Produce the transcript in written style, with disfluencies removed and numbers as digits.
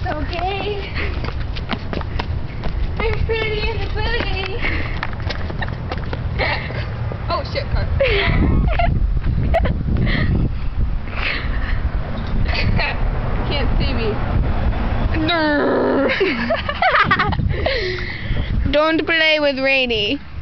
Okay. I'm pretty in the booty. Oh shit, car. Can't see me. Don't play with Rainey.